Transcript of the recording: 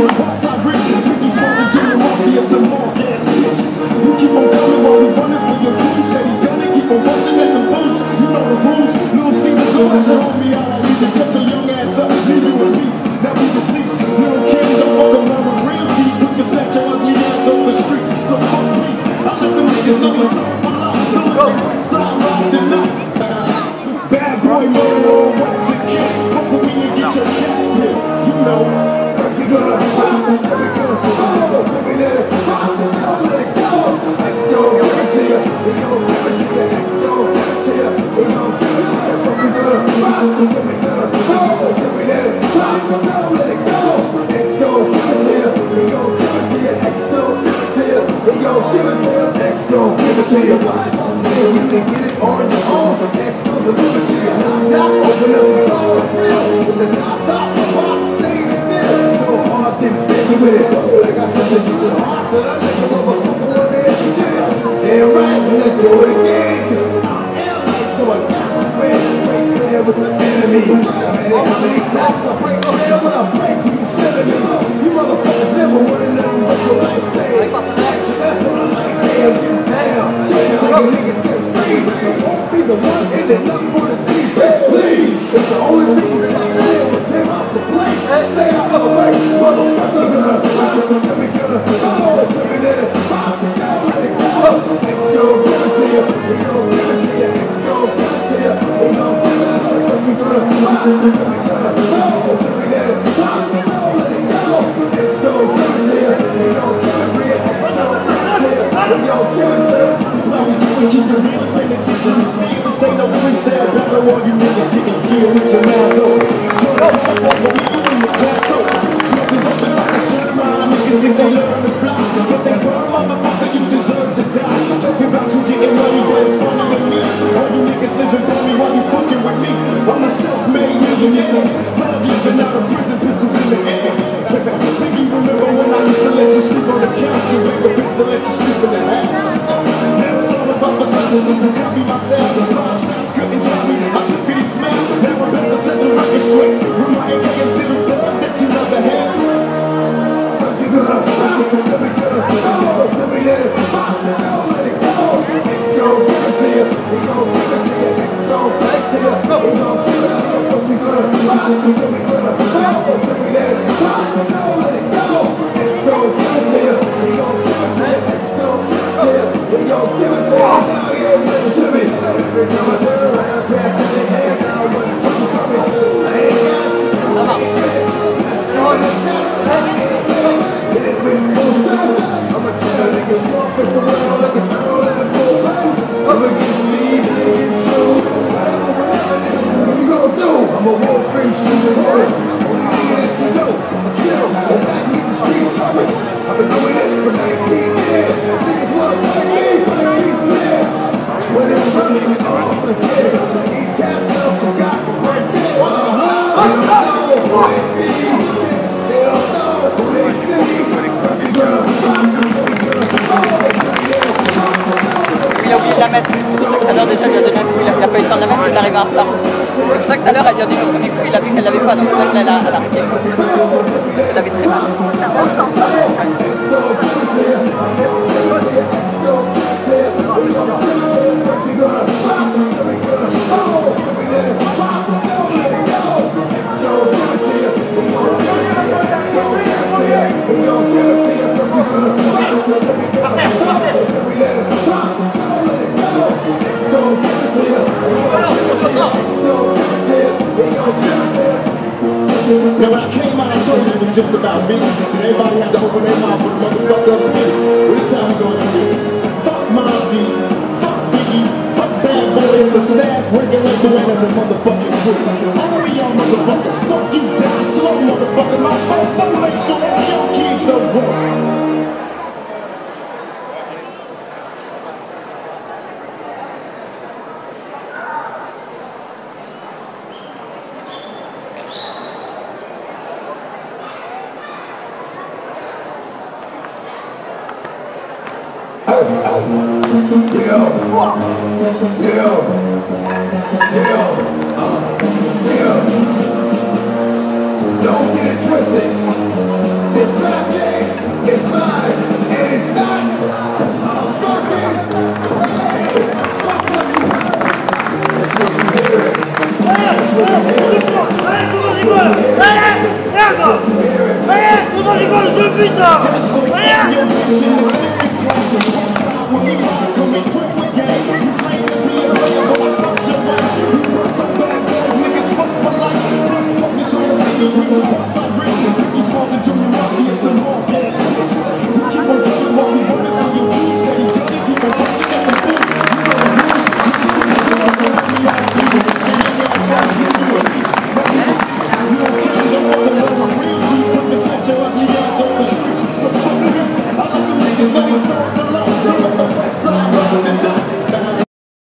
Parts I rip, Biggie Smalls and Junior Mafia, some more gas bitches. You keep on coming while we running for your crew. Steady gunning, keep on busting at the boots. You know the rules, Little Caesar, go at your homie out. I need to cut your young ass up, leave you in peace. Now we deceased, little kid, don't fuck around with real G's. We can snatch your ugly ass off the streets. So fuck please, I let them niggas know it's all for life. Don't let the west side rock the night. Bad boy, murder on wax and kid. Fuck with me and get your cat spit. You know, if we gonna rock, let me go. Let me let it rock, let it go. Let's go, give it to you. We gon' give it to you. Let's go, give it to you. We gon' give it to you. If we gonna rock, let me go. Let me let it rock, let it go. Let's go, give it to you. We gon' give it to you. Let's go, give it to you. We gon' give it to you. Let's go, give it to you. You can get it on your own. Let's go, deliver it to you. Knock, open up the door. With the knock, top, the box, stay still. So hard, then busy with it. I got such a good heart that I let the motherfucker on the edge of jail. Damn right, and let's do it again. So I got my friend, break clear with the enemy. How many times I break my head when I break, keep selling me. You motherfuckers never wanna know what your life say. Action, that's what I like, damn, you down. Damn, niggas say freeze. You won't be the one ending up for the thief. Please, it's the only thing you got to do is him out the plate. Stay out of the way, motherfucker. Let me get it, let me let it pop. Let it go. Let's go, give it to you. We gon' give it to you. Let's go, give it to you. We gon' give it to you. If we gonna pop, let me get it, let me let it pop. Let it go. Let's go, give it to you. We gon' give it to you. Let's go, give it to you. We gon' give it to you. Now we do it, keep the real, pay attention to Steve. This ain't no freestyle battle, all you niggas getting killed with your mouth open. Try to fuck up what we do in the plateau. Smoking rubbers like a shirt, my niggas think they learn to fly. But they burn, motherfucker, you deserve to die. Talking about you getting money, but it's funny to me. All you niggas living by me while you fucking with me. I'm a self-made millionaire. Thug living out of prison, pistols in the air. Think you remember when I used to let you sleep on the couch? You make a bitch to let you sleep in the house. Now it's all about the silence, you copy my style. The blind shots couldn't drop me, I took it and smelled. Now I'm better set the record straight. Remind AMC the blood that you never had. If you gonna rock, let me get it, let me let it pop. Let it go, let's go, give it to you. We gon' give it to you, let's go, give it to you. We gon' give it to you. If you gonna rock, let me get it, let me let it pop. Let it go, let's go, give it to you. We gon' give it to you, let's go, give it to you. We gon' give it to you. Now you don't give it to me. Every time I turn around, cats got their hands down when something coming. I ain't got it. Let's go, get it with full style. I'ma tell niggas small fish the world like a girl in a bullfight. I'ma get Steve, get you. What you gon' do? I'ma walk free, shoot the road. Only nigga that you know, I'ma chill. Go back, meet the streets of it. I've been doing this for 19 years. Niggas wanna fight me, fight these tears. When it's running, it's all for the kids. These cats never forgot right there. They don't know who they be. They don't know who they see. Il a oublié de la mettre. Tout à l'heure déjà, il a donné un coup, il a pas eu le temps de la mettre, il est arrivé en retard. C'est pour ça que tout à l'heure, elle lui a donné le premier coup, il a vu qu'elle l'avait pas, donc là, elle a arrêté. Elle avait très mal. Now when I came out, I told you it was just about me. And everybody had to open their mouth with a motherfucker up me. Well, this how we gonna do it. Fuck Mobb Deep, fuck Biggie, fuck Bad Boy, it's a staff, regulate the way as a motherfucking crew. All of y'all motherfuckers, fuck you down slow, motherfucker. My fault, fuck make sure all y'all kids don't grow. Don't get it twisted. This Coming through again.